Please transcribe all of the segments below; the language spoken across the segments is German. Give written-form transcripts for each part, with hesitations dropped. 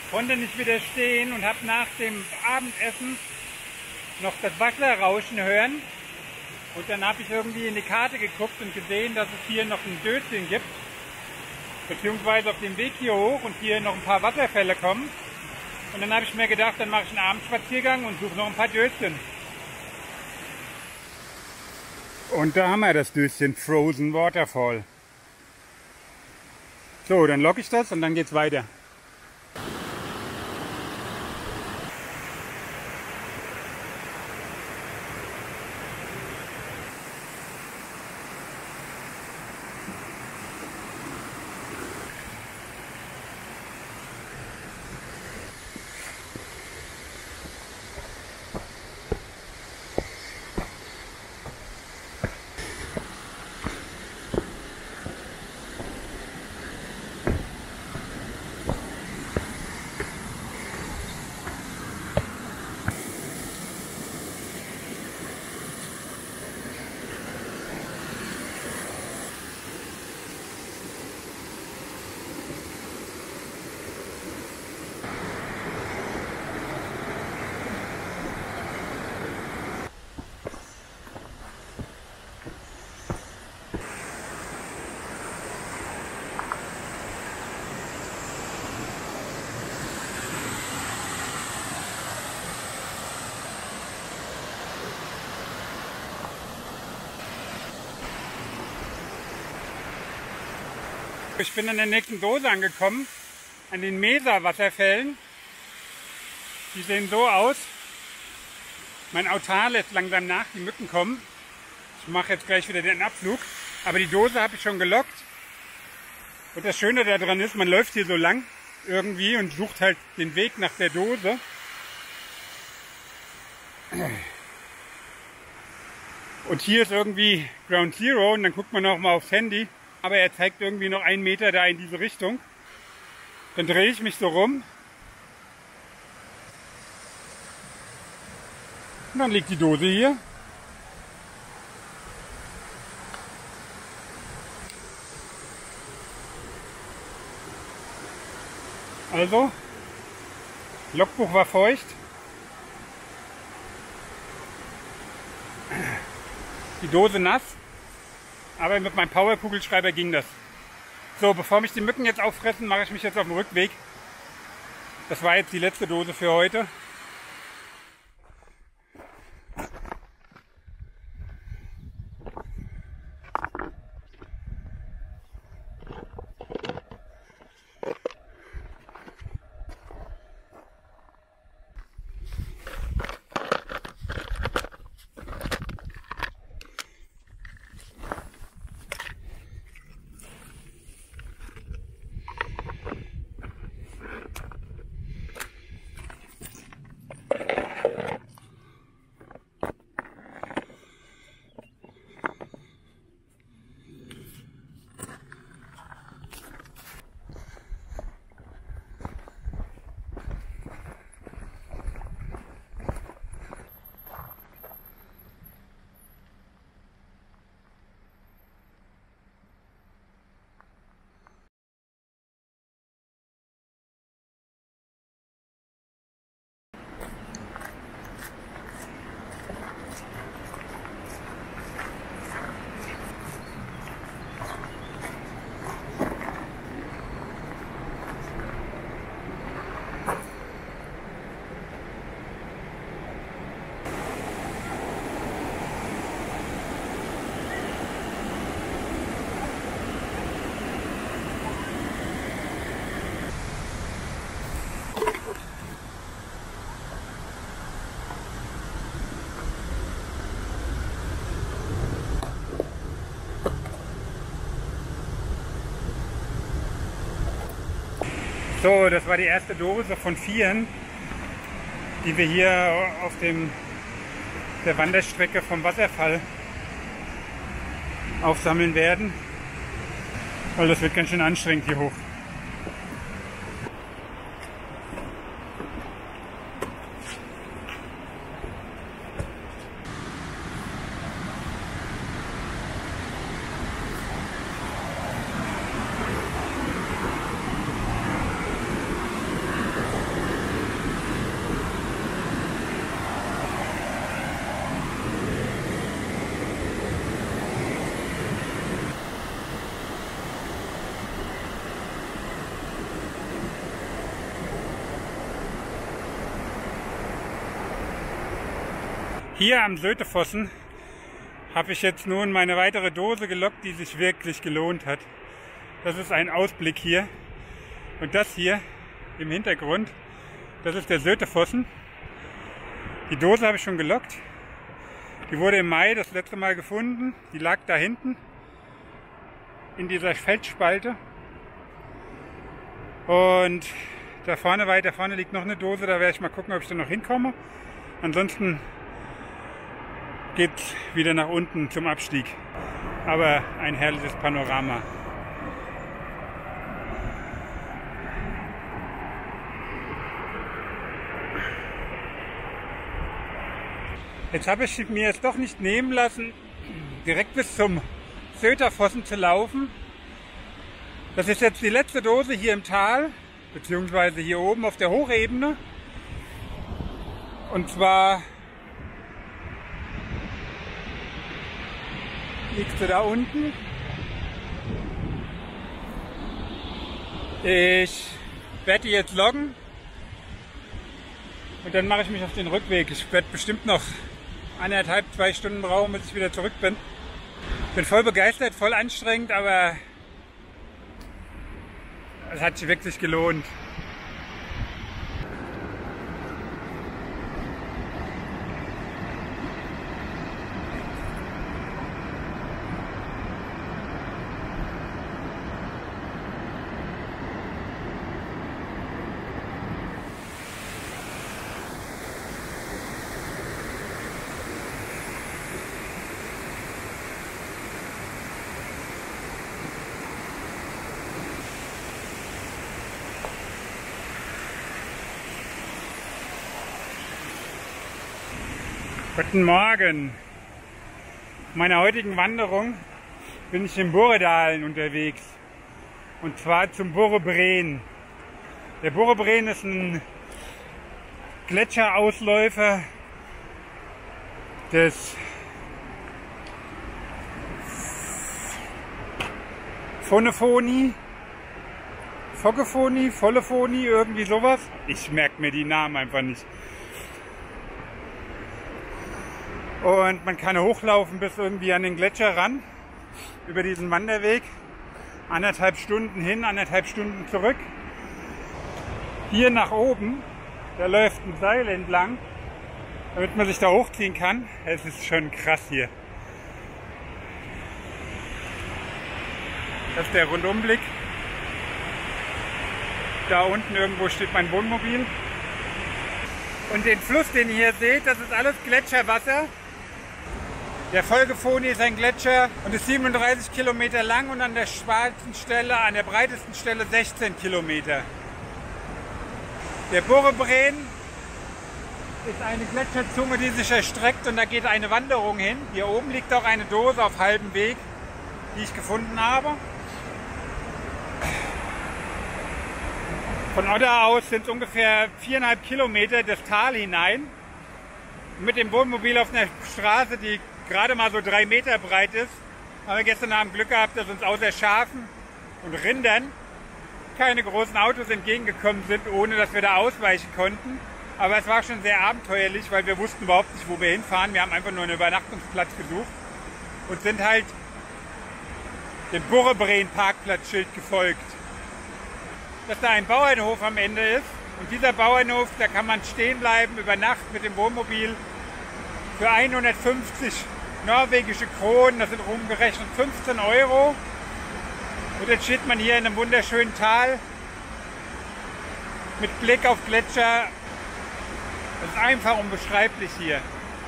konnte nicht widerstehen und habe nach dem Abendessen noch das Wasser rauschen hören. Und dann habe ich irgendwie in die Karte geguckt und gesehen, dass es hier noch ein Döschen gibt. Beziehungsweise auf dem Weg hier hoch und hier noch ein paar Wasserfälle kommen. Und dann habe ich mir gedacht, dann mache ich einen Abendspaziergang und suche noch ein paar Döschen. Und da haben wir das Döschen Frozen Waterfall. So, dann logge ich das und dann geht's weiter. Ich bin an der nächsten Dose angekommen, an den Mesa-Wasserfällen. Die sehen so aus. Mein Autar lässt langsam nach, die Mücken kommen. Ich mache jetzt gleich wieder den Abflug. Aber die Dose habe ich schon gelockt. Und das Schöne daran ist, man läuft hier so lang irgendwie und sucht halt den Weg nach der Dose. Und hier ist irgendwie Ground Zero und dann guckt man auch mal aufs Handy. Aber er zeigt irgendwie noch 1 Meter da in diese Richtung. Dann drehe ich mich so rum. Und dann liegt die Dose hier. Also, Logbuch war feucht. Die Dose nass. Aber mit meinem Power-Kugelschreiber ging das. So, bevor mich die Mücken jetzt auffressen, mache ich mich jetzt auf den Rückweg. Das war jetzt die letzte Dose für heute. So, das war die erste Dose von 4, die wir hier auf der Wanderstrecke vom Wasserfall aufsammeln werden, weil das wird ganz schön anstrengend hier hoch. Hier am Sötefossen habe ich jetzt nun meine weitere Dose gelockt, die sich wirklich gelohnt hat. Das ist ein Ausblick hier. Und das hier im Hintergrund, das ist der Sötefossen. Die Dose habe ich schon gelockt. Die wurde im Mai das letzte Mal gefunden. Die lag da hinten in dieser Felsspalte. Und da vorne, weiter vorne liegt noch eine Dose. Da werde ich mal gucken, ob ich da noch hinkomme. Ansonsten geht es wieder nach unten zum Abstieg. Aber ein herrliches Panorama. Jetzt habe ich mir es doch nicht nehmen lassen, direkt bis zum Sötefossen zu laufen. Das ist jetzt die letzte Dose hier im Tal, beziehungsweise hier oben auf der Hochebene. Und zwar liegt sie da unten. Ich werde die jetzt loggen und dann mache ich mich auf den Rückweg. Ich werde bestimmt noch 1,5, 2 Stunden brauchen, bis ich wieder zurück bin. Bin voll begeistert, voll anstrengend, aber es hat sich wirklich gelohnt. Guten Morgen! Auf meiner heutigen Wanderung bin ich im Borredalen unterwegs. Und zwar zum Borrebreen. Der Borrebreen ist ein Gletscherausläufer des Follefoni, irgendwie sowas. Ich merke mir die Namen einfach nicht. Und man kann hochlaufen bis irgendwie an den Gletscher ran, über diesen Wanderweg. 1,5 Stunden hin, 1,5 Stunden zurück. Hier nach oben, da läuft ein Seil entlang, damit man sich da hochziehen kann. Es ist schon krass hier. Das ist der Rundumblick. Da unten irgendwo steht mein Wohnmobil. Und den Fluss, den ihr hier seht, das ist alles Gletscherwasser. Der Folgefoni ist ein Gletscher und ist 37 Kilometer lang und an der schwarzen Stelle, an der breitesten Stelle 16 Kilometer. Der Borrebreen ist eine Gletscherzunge, die sich erstreckt und da geht eine Wanderung hin. Hier oben liegt auch eine Dose auf halbem Weg, die ich gefunden habe. Von Odda aus sind es ungefähr 4,5 Kilometer das Tal hinein. Mit dem Wohnmobil auf einer Straße, die gerade mal so 3 Meter breit ist, haben wir gestern Abend Glück gehabt, dass uns außer Schafen und Rindern keine großen Autos entgegengekommen sind, ohne dass wir da ausweichen konnten. Aber es war schon sehr abenteuerlich, weil wir wussten überhaupt nicht, wo wir hinfahren. Wir haben einfach nur einen Übernachtungsplatz gesucht und sind halt dem Borrebreen-Parkplatzschild gefolgt. Dass da ein Bauernhof am Ende ist und dieser Bauernhof, da kann man stehen bleiben über Nacht mit dem Wohnmobil für 150 norwegische Kronen, das sind rumgerechnet 15 €. Und jetzt steht man hier in einem wunderschönen Tal mit Blick auf Gletscher. Das ist einfach unbeschreiblich hier.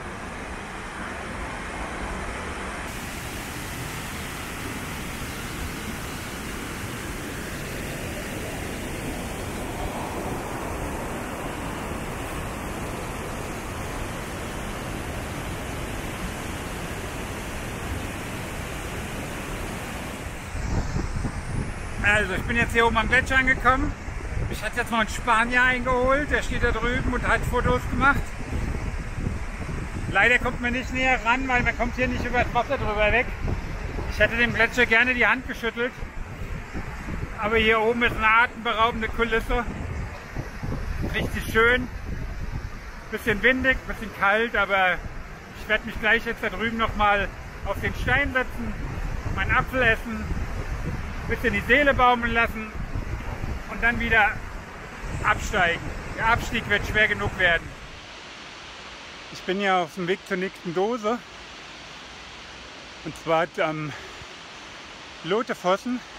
Also ich bin jetzt hier oben am Gletscher angekommen. Ich hatte jetzt noch einen Spanier eingeholt, der steht da drüben und hat Fotos gemacht. Leider kommt man nicht näher ran, weil man kommt hier nicht über das Wasser drüber weg. Ich hätte dem Gletscher gerne die Hand geschüttelt. Aber hier oben ist eine atemberaubende Kulisse. Richtig schön. Bisschen windig, bisschen kalt, aber Ich werde mich gleich jetzt da drüben nochmal auf den Stein setzen, meinen Apfel essen, ein bisschen die Seele baumeln lassen und dann wieder absteigen. Der Abstieg wird schwer genug werden. Ich bin ja auf dem Weg zur nächsten Dose. Und zwar am Lotefossen.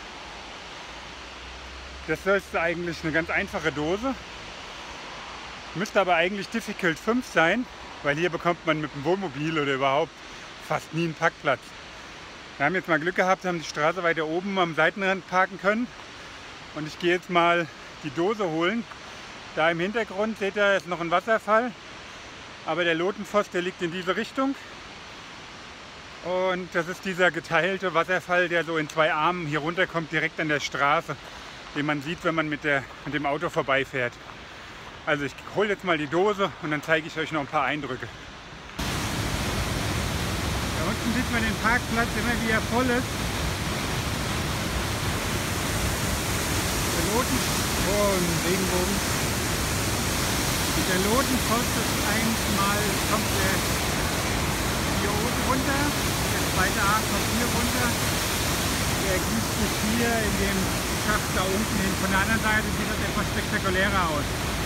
Das ist eigentlich eine ganz einfache Dose. Müsste aber eigentlich Difficult 5 sein, weil hier bekommt man mit dem Wohnmobil oder überhaupt fast nie einen Parkplatz. Wir haben jetzt mal Glück gehabt, haben die Straße weiter oben am Seitenrand parken können. Und ich gehe jetzt mal die Dose holen. Da im Hintergrund seht ihr, ist noch ein Wasserfall. Aber der Lotenfoss, der liegt in diese Richtung. Und das ist dieser geteilte Wasserfall, der so in zwei Armen hier runterkommt, direkt an der Straße, den man sieht, wenn man mit dem Auto vorbeifährt. Also ich hole jetzt mal die Dose und dann zeige ich euch noch ein paar Eindrücke. Da unten sieht man den Parkplatz immer, wie er voll ist. Der Regenbogen. Der Lotenfoss ist einmal, kommt der hier oben runter, der zweite Arm kommt hier runter. Der ergießt sich hier in dem Schacht da unten hin. Von der anderen Seite sieht das etwas spektakulärer aus.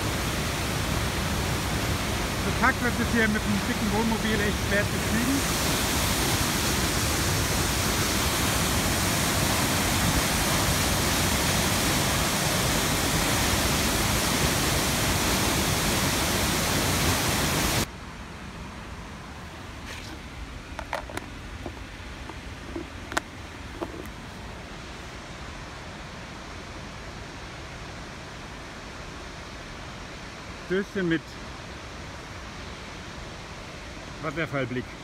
Bepackt wird es hier mit einem dicken Wohnmobil echt schwer zu kriegen. Döschen mit Wasserfallblick.